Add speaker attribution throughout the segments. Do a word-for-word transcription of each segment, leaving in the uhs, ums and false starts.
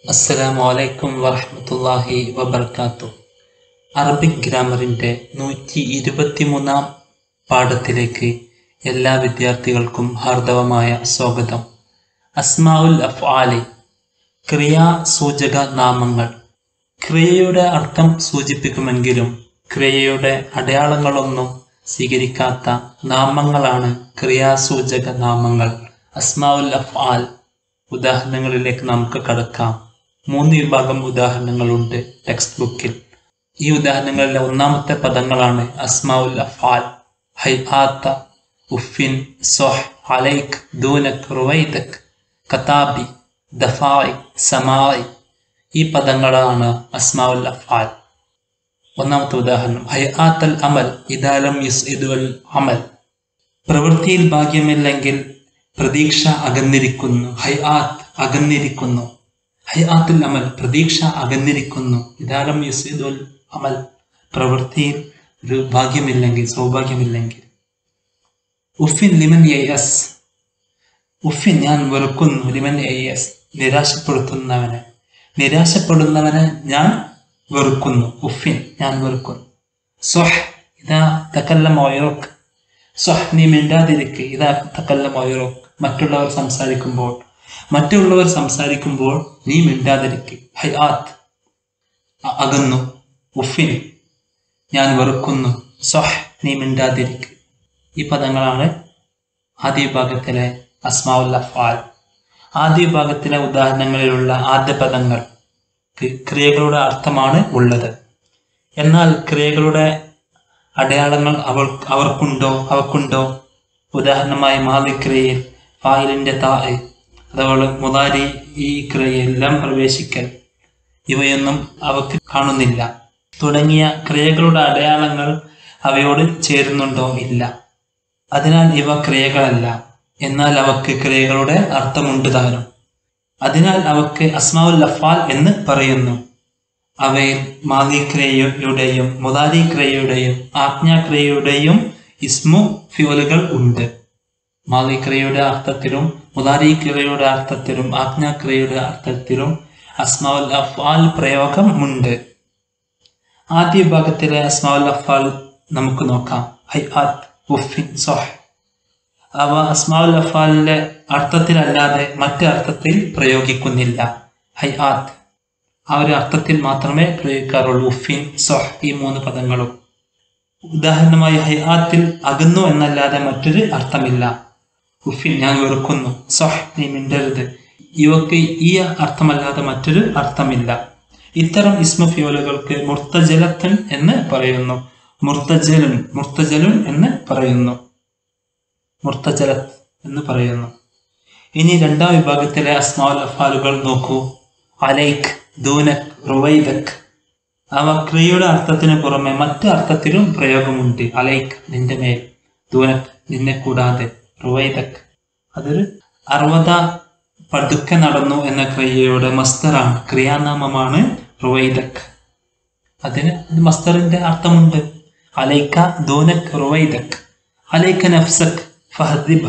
Speaker 1: അസ്സലാമു അലൈക്കും വറഹ്മത്തുള്ളാഹി വബർക്കാത്തു. അറബിക് ഗ്രാമറിൻ്റെ നൂറ്റി ഇരുപത്തി മൂന്നാം പാഠത്തിലേക്ക് എല്ലാ വിദ്യാർത്ഥികൾക്കും ഹാർദവമായ സ്വാഗതം. അസ്മാഉൽ അഫ്ആലി, ക്രിയാസൂചക നാമങ്ങൾ. ക്രിയയുടെ അർത്ഥം സൂചിപ്പിക്കുമെങ്കിലും ക്രിയയുടെ അടയാളങ്ങളൊന്നും സ്വീകരിക്കാത്ത നാമങ്ങളാണ് ക്രിയാസൂചക നാമങ്ങൾ, അസ്മാഉൽ അഫ്ആൽ. ഉദാഹരണങ്ങളിലേക്ക് നമുക്ക് കടക്കാം. മൂന്ന് വിഭാഗം ഉദാഹരണങ്ങളുണ്ട് ടെക്സ്റ്റ് ബുക്കിൽ. ഈ ഉദാഹരണങ്ങളിലെ ഒന്നാമത്തെ പദങ്ങളാണ് അസ്മാഉൽ അഫ്ആൽ. ഹൈആത്ത, ഉഫിൻ, സൊഹ്, അലൈക്, ദൂനക്, റുവൈദക്, കതാബി, ദഫാഇ, സമാഇ. ഈ പദങ്ങളാണ് അസ്മാഉൽ അഫ്ആൽ. ഒന്നാമത്തെ ഉദാഹരണം ഹൈആത്തൽ അമൽ ഇദാ ലം യുസ്ഇദുൽ അമൽ. പ്രവൃത്തിയിൽ ഭാഗ്യമില്ലെങ്കിൽ പ്രതീക്ഷ അകന്നിരിക്കുന്നു. ഹൈആത്ത്, അകന്നിരിക്കുന്നു. ഹൈആത്തുൽ അമൽ, പ്രതീക്ഷ അകന്നിരിക്കുന്നു. ഇദാലം യുസ്ഇദുൽ അമൽ, പ്രവൃത്തിയിൽ ഒരു ഭാഗ്യമില്ലെങ്കിൽ, സൗഭാഗ്യമില്ലെങ്കിൽ. ഉഫിൻ ലിമൻ യയസ്, ഉഫിൻ ഞാൻ വെറുക്കുന്നു. ലിമൻ യയസ്, നിരാശപ്പെടുത്തുന്നവനെ, നിരാശപ്പെടുന്നവനെ ഞാൻ വെറുക്കുന്നു. ഉഫിൻ, ഞാൻ വെറുക്കുന്നു. സൊഹ് ഇദാ തകല്ലമ ഗൈറുക്, സൊഹ് നീ മിണ്ടാതിരിക്ക്. ഇദാ തകല്ലമ ഗൈറുക്, മറ്റുള്ളവർ സംസാരിക്കുമ്പോൾ, മറ്റുള്ളവർ സംസാരിക്കുമ്പോൾ നീ മിണ്ടാതിരിക്ക്. ഹൈആത്ത്, അകന്നു. ഉഫിൻ, ഞാൻ വെറുക്കുന്നു. സൊഹ് നീ മിണ്ടാതിരിക്ക്. ഈ പദങ്ങളാണ് ആദ്യ വിഭാഗത്തിലെ അസ്മാഉൽ അഫ്ആൽ. ആദ്യ വിഭാഗത്തിലെ ഉദാഹരണങ്ങളിലുള്ള ആദ്യ പദങ്ങൾ ക്രിയകളുടെ അർത്ഥമാണ് ഉള്ളത്. എന്നാൽ ക്രിയകളുടെ അടയാളങ്ങൾ അവർ അവർക്കുണ്ടോ അവക്കുണ്ടോ ഉദാഹരണമായി മാദി ക്രിയയിൽ ഫായിലിന്റെ താഇ, അതുപോലെ മുദാരി ഈ ക്രിയയിൽ ലം പ്രവേശിക്കൽ, ഇവയൊന്നും അവക്ക് കാണുന്നില്ല. തുടങ്ങിയ ക്രിയകളുടെ അടയാളങ്ങൾ അവയോട് ചേരുന്നുണ്ടോ? ഇല്ല. അതിനാൽ ഇവ ക്രിയകളല്ല. എന്നാൽ അവക്ക് ക്രിയകളുടെ അർത്ഥമുണ്ട് താനും. അതിനാൽ അവക്ക് അസ്മാഉൽ അഫ്ആൽ എന്ന് പറയുന്നു. അവയിൽ മാദി ക്രിയയുടെയും മുദാരി ക്രിയയുടെയും ആജ്ഞാക്രിയയുടെയും ഇസ്മു ഫിയോലുകൾ ഉണ്ട്. മാദി ക്രിയയുടെ അർത്ഥത്തിലും മുദാരി ക്രിയയുടെ അർത്ഥത്തിലും ആജ്ഞാക്രിയയുടെ അർത്ഥത്തിലും അസ്മാഉൽ അഫ്ആൽ പ്രയോഗം ഉണ്ട്. ആദ്യ വിഭാഗത്തിലെ അസ്മാഉൽ അഫ്ആൽ നമുക്ക് നോക്കാം. ഹൈആത്ത്, ഉഫിൻ, സൊഹ്. അവ അസ്മാഉൽ അഫ്ആലിന്റെ അർത്ഥത്തിലല്ലാതെ മറ്റ് അർത്ഥത്തിൽ പ്രയോഗിക്കുന്നില്ല. ഹൈആത്ത് ആ ഒരു അർത്ഥത്തിൽ മാത്രമേ പ്രയോഗിക്കാറുള്ളൂ. ഉഫിൻ, സൊഹ് ഈ മൂന്ന് പദങ്ങളും. ഉദാഹരണമായി ഹൈആത്തിൽ അകന്നു എന്നല്ലാതെ മറ്റൊരു അർത്ഥമില്ല. ഉഫിൻ, ഞാൻ വെറുക്കുന്നു. സൊഹ് നീ മിണ്ടരുത്. ഇവക്ക് ഈ അർത്ഥമല്ലാതെ മറ്റൊരു അർത്ഥമില്ല. ഇത്തരം ഇസ്മു ഫിയോലുകൾക്ക് മുർത്തജലത്തൻ എന്ന് പറയുന്നു. മുർത്തജലുൻ, മുർത്തജലുൻ എന്ന് പറയുന്നു. മുർത്തജലത്ത് എന്ന് പറയുന്നു. ഇനി രണ്ടാം വിഭാഗത്തിലെ അസ്മാഉൽ അഫ്ആലുകൾ നോക്കൂ. അലൈക്, ദൂനക്, റുവൈദക്. അവ ക്രിയയുടെ അർത്ഥത്തിന് പുറമെ മറ്റു അർത്ഥത്തിലും പ്രയോഗമുണ്ട്. അലൈക് നിന്റെ മേൽ, ദൂനക് നിന്നെ കൂടാതെ, റുവൈദക് അതൊരു അറുപത പതുക്കെ നടന്നു എന്ന ക്രിയയുടെ മസ്തറാണ്, ക്രിയാനാമമാണ് റുവൈദക്. അതിന് മസ്തറിന്റെ അർത്ഥമുണ്ട്. അലൈക ദൂനക് റുവൈദക്. അലൈക നഫ്സക് ഫഹദിബ്ഹ,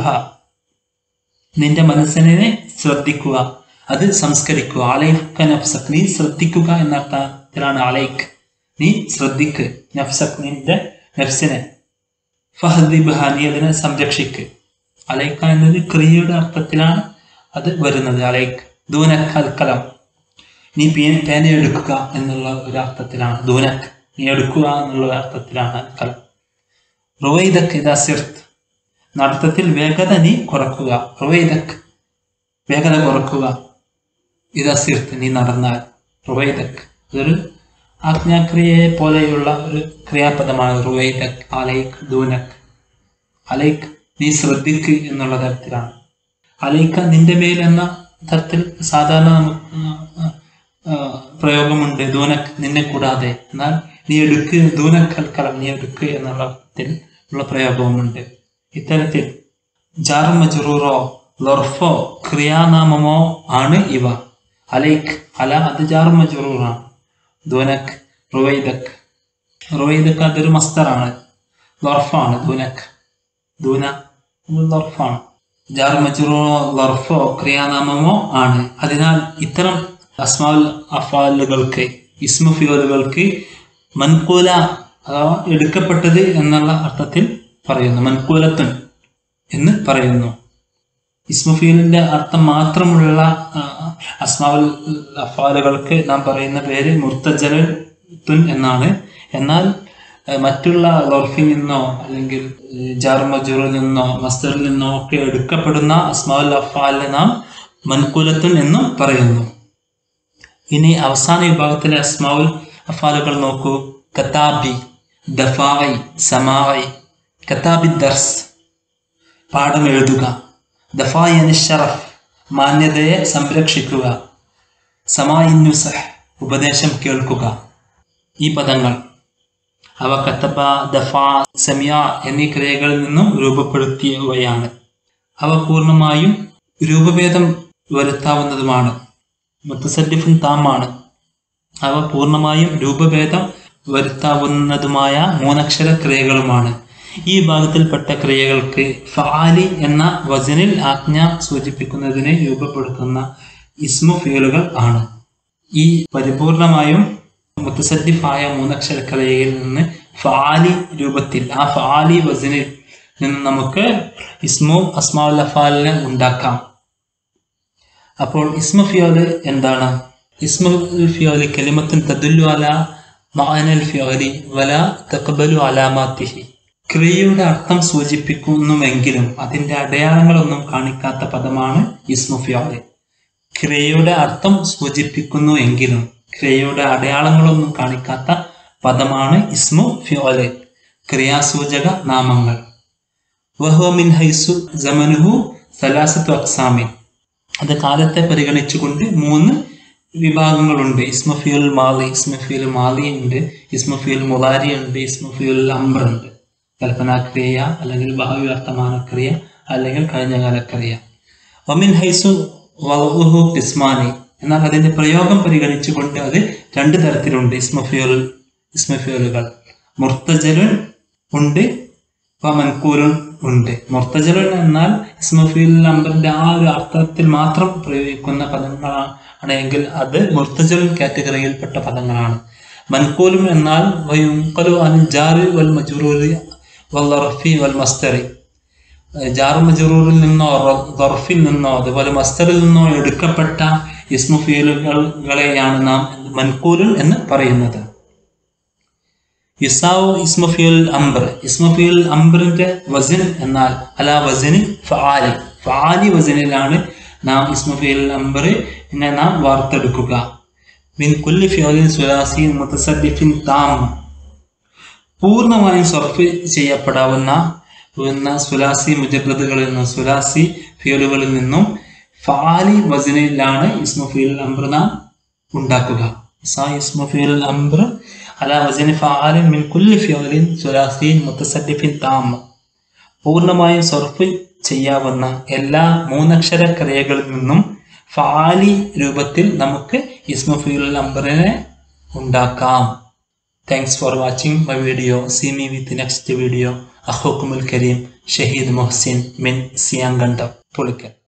Speaker 1: നിന്റെ മനസ്സിനെ ശ്രദ്ധിക്കുക, അത് സംസ്കരിക്കുക. അലൈക നഫ്സക്, നീ ശ്രദ്ധിക്കുക എന്ന അർത്ഥത്തിലാണ് അലൈക്, നീ ശ്രദ്ധിക്ക്. നഫ്സക് നിന്റെ നഫ്സിനെ, ഫഹദിബ്ഹ നീ അതിനെ സംരക്ഷിക്ക്. അലൈക എന്നത് ക്രിയയുടെ അർത്ഥത്തിലാണ് അത് വരുന്നത്. അലൈക്. ദൂനക് അൽക്കലം, നീ പേന എടുക്കുക എന്നുള്ള ഒരു അർത്ഥത്തിലാണ്. ദൂനക് നീ എടുക്കുക എന്നുള്ള അർത്ഥത്തിലാണ് അൽക്കലം. റുവൈദക് ഇദാ സിർത്, നടത്തത്തിൽ വേഗത നീ കുറക്കുക. റുവൈദക് വേഗത കുറക്കുക. ഇദാ സിർത് നീ നടന്നാൽ. റുവൈദക് അതൊരു ആജ്ഞാക്രിയയെ പോലെയുള്ള ഒരു ക്രിയാപദമാണ്. റുവൈദക്, അലൈക്, ദൂനക്. അലൈക് നീ ശ്രദ്ധിക്ക് എന്നുള്ള തരത്തിലാണ്. അലൈക്ക നിന്റെ മേൽ എന്ന തരത്തിൽ സാധാരണ പ്രയോഗമുണ്ട്. ദൂനക് നിന്നെ കൂടാതെ. എന്നാൽ നീ എടുക്ക്, ദൂനക് അൽക്കലം നീ എടുക്ക് എന്നുള്ള അർത്ഥത്തിൽ ഉള്ള പ്രയോഗവുമുണ്ട്. ഇത്തരത്തിൽ ജാർ മജ്റൂറോ ലർഫോ ക്രിയാനാമമോ ആണ് ഇവ. അലൈക്, അല അത് ജാർ മജ്റൂറാണ്. ദൂനക്, റുവൈദക്. റുവൈദക് അതൊരു മസ്തറാണ്, ലർഫാണ്. ദൂനക്, ദൂന ലർഫാണ്. ജാർ മജ്റൂറോ ലർഫോ ക്രിയാനാമമോ ആണ്. അതിനാൽ ഇത്തരം അസ്മാഉൽ അഫ്ആലുകൾക്ക് ഇസ്മു ഫിയോലുകൾക്ക് മൻകൂല അഥവാ എടുക്കപ്പെട്ടത് എന്നുള്ള അർത്ഥത്തിൽ പറയുന്നു. മൻകൂലത്തുൻ എന്ന് പറയുന്നു. ഇസ്മു ഫിയോലിന്റെ അർത്ഥം മാത്രമുള്ള അസ്മാഉൽ അഫ്ആലുകൾക്ക് നാം പറയുന്ന പേര് മുർത്തജലുൻ എന്നാണ്. എന്നാൽ മറ്റുള്ള ലർഫിൽ നിന്നോ അല്ലെങ്കിൽ ജാർ മജ്റൂറിൽ നിന്നോ മസ്ദറിൽ നിന്നോ ഒക്കെ എടുക്കപ്പെടുന്ന അസ്മാഉൽ അഫ്ആലിനെ നാം മൻകൂലത്തുൻ എന്നും പറയുന്നു. ഇനി അവസാന വിഭാഗത്തിലെ അസ്മാഉൽ അഫ്ആലുകൾ നോക്കൂ. കതാബി, ദഫാഇ, സമാഇ. കതാബി ദർസ് പാഠം എഴുതുക. ദഫാഇ അനിശ്ശറഫ് മാന്യതയെ സംരക്ഷിക്കുക. സമാഇ നുസഹ് ഉപദേശം കേൾക്കുക. ഈ പദങ്ങൾ അവ കതബ, ദഫാ, സമിയ എന്നീ ക്രിയകളിൽ നിന്നും രൂപപ്പെടുത്തിയവയാണ്. അവ പൂർണ്ണമായും രൂപഭേദം വരുത്താവുന്നതുമാണ്. മുത്തസദ്ദിഫുൻ താമാണ്. അവ പൂർണ്ണമായും രൂപഭേദം വരുത്താവുന്നതുമായ മൂന്നക്ഷര ക്രിയകളുമാണ്. ഈ വിഭാഗത്തിൽപ്പെട്ട ക്രിയകൾക്ക് ഫആലി എന്ന വസനിൽ ആജ്ഞ സൂചിപ്പിക്കുന്നതിനെ രൂപപ്പെടുത്തുന്ന ഇസ്മു ഫിയലുകൾ ആണ്. ഈ പരിപൂർണമായും മുത്തസദ്ദിഫായ മൂന്നക്ഷര ക്രിയയിൽ നിന്ന് ഫആലി രൂപത്തിൽ ആ ഫആലി വസനിൽ നിന്ന് നമുക്ക് ഇസ്മു അസ്മാഉൽ അഫ്ആലിനെ ഉണ്ടാക്കാം. അപ്പോൾ ഇസ്മു ഫിയോല് എന്താണ്? ഇസ്മുൽ ഫിയോല് കലിമത്തുൻ തദുല്ലു അലാ മഅനൽ ഫിയോലി വലാ തഖ്ബലു അലാമാതിഹി. ക്രിയയുടെ അർത്ഥം സൂചിപ്പിക്കുന്നുവെങ്കിലും അതിന്റെ അടയാളങ്ങളൊന്നും കാണിക്കാത്ത പദമാണ് ഇസ്മു ഫിയോല്. ക്രിയയുടെ അർത്ഥം സൂചിപ്പിക്കുന്നു എങ്കിലും ക്രിയയുടെ അടയാളങ്ങളൊന്നും കാണിക്കാത്ത പദമാണ് ഇസ്മു ഫിയോല്, ക്രിയാസൂചക നാമങ്ങൾ. വഹുവ മിൻ ഹൈസു സമനുഹു സലാസത്തു അഖ്സാമിൻ. അത് കാലത്തെ പരിഗണിച്ചുകൊണ്ട് മൂന്ന് വിഭാഗങ്ങളുണ്ട്. ഇസ്മു ഫിയുൽ മാളി, ഇസ്മു ഫിയുൽ മാളി ഉണ്ട്, ഇസ്മു ഫിയുൽ മുളാരി ഉണ്ട്, ഇസ്മു ഫിയുൽ അംർ ഉണ്ട്. കൽപ്പനാക്രിയ അല്ലെങ്കിൽ ഭാവി വർത്തമാനക്രിയ അല്ലെങ്കിൽ കഴിഞ്ഞകാലക്രിയ. വമിൻ ഹൈസു വളുഹു ഖിസ്മാനി. എന്നാൽ അതിന്റെ പ്രയോഗം പരിഗണിച്ചുകൊണ്ട് അത് രണ്ട് തരത്തിലുണ്ട്. ഇസ്മു ഫിയുൽ ഇസ്മു ഫിയുലുകൾ മുർത്തജലുൻ ഉണ്ട്, മൻകൂലുൻ ഉണ്ട്. മുർത്തജലുൻ എന്നാൽ ഇസ്മു ഫിയുൽ അംറിന്റെ ആ ഒരു അർത്ഥത്തിൽ മാത്രം പ്രയോഗിക്കുന്ന പദങ്ങളാണെങ്കിൽ അത് മുർത്തജലുൻ കാറ്റഗറിയിൽപ്പെട്ട പദങ്ങളാണ്. മൻകൂലും എന്നാൽ വയുൻഖലു അനിൽ ജാരി വൽ മജ്റൂരി വൽ റഫി വൽ മസ്ദറി. ജാർ മജ്റൂറിൽ നിന്നോ ദർഫിൽ നിന്നോ അതുപോലെ മസ്ദറിൽ നിന്നോ എടുക്കപ്പെട്ട ഇസ്മു ഫിയലുകളെയാണ് നാം മൻകൂലുൻ എന്ന് പറയുന്നത്. യുസാവു ഇസ്മു ഫിയുൽ അംർ. ഇസ്മു ഫിയുൽ അംറിന്റെ വസൻ എന്നാൽ അലാ വസനി ഫആലി. ഫആലി വസനിലാണ് നാം ഇസ്മു ഫിയുൽ അംറിനെ നാം വാർത്തെടുക്കുക. മിൻ കുല്ലി ഫിയലിൻ സുലാസിൻ മുതസദ്ദിഫിൻ താം. പൂർണ്ണമായും സർഫ് ചെയ്യപ്പെടാവുന്ന സുലാസി മുജറദുകളിൽ നിന്നും സുലാസി ഫിയലുകളിൽ നിന്നും ഫആലി വസനിലാണ് ഇസ്മു ഫിയുൽ അംർ നാം ഉണ്ടാക്കുക. ഇസ്മു ഫിയുൽ അംർ അലാ വസനി ഫആലിൻ മിൻ കുല്ലി ഫിയലിൻ സുലാസിൻ മുതസദ്ദിഫിൻ താം. പൂർണ്ണമായും സർഫ് ചെയ്യാവുന്ന എല്ലാ മൂന്നക്ഷര ക്രിയകളിൽ നിന്നും ഫആലി രൂപത്തിൽ നമുക്ക് ഇസ്മു ഫിയുൽ അംറിനെ ഉണ്ടാക്കാം. Thanks for watching my video. See me with next video. അഖൂക്കുമുൽ കരീം ഷഹീദ് മുഹ്സിൻ മിൻ സിയാങ്കണ്ടം പുളിക്കൽ.